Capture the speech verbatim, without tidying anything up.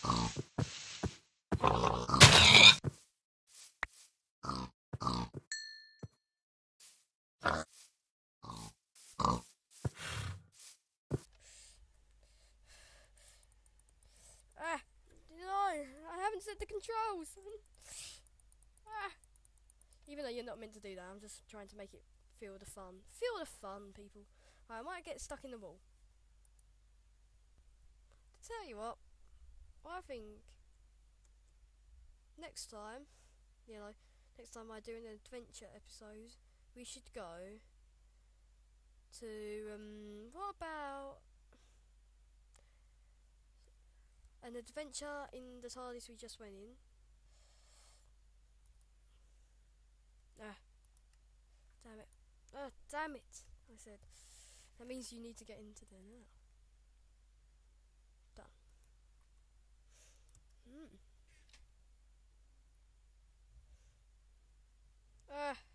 Ah, no, I haven't set the controls. Ah. Even though you're not meant to do that, I'm just trying to make it feel the fun. Feel the fun, people. Right, I might get stuck in the wall. To tell you what, I think next time, you know, next time I do an adventure episode, we should go to, um, what about an adventure in the TARDIS we just went in? Ah, damn it. Ah, damn it, I said. That means you need to get into there now. Done. Hmm. Ah.